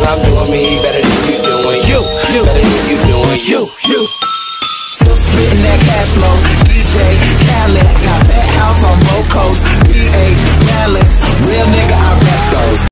I'm doing me better than you doing you. Better than you doing you. Still spitting that cash flow. DJ Khaled got that house on Road Coast.